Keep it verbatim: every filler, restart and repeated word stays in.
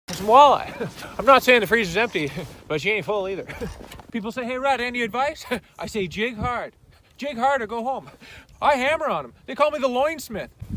Some walleye. I'm not saying the freezer's empty, but she ain't full either. People say, hey Rod, any advice? I say jig hard. Jig hard or go home. I hammer on them. They call me the loinsmith.